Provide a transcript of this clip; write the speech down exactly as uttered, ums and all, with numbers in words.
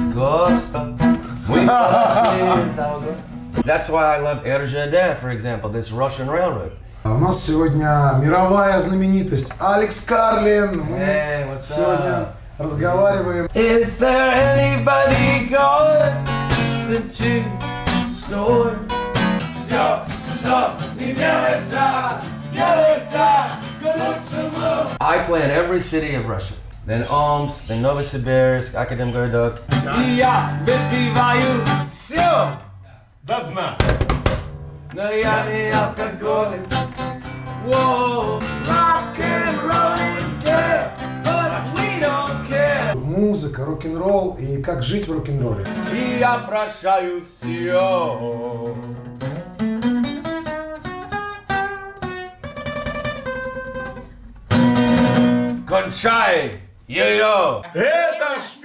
Московском мы пошли за угол. That's why I love эр жэ дэ, for example, this Russian railroad. У нас сегодня мировая знаменитость AlexCarlin. Мы hey, сегодня up? разговариваем. Is there anybody going to store? Все, что не делается, делается к лучшему. I play in every city of Russia. Then Omsk, then Novosibirsk, Akademgorодок. И я выпиваю все до дна. Но я не алкоголик. Whoa, rock and roll is dead, but we don't care. Музыка, рок-н-ролл и как жить в рок-н-ролле. И я прощаю все. Кончай ее. Это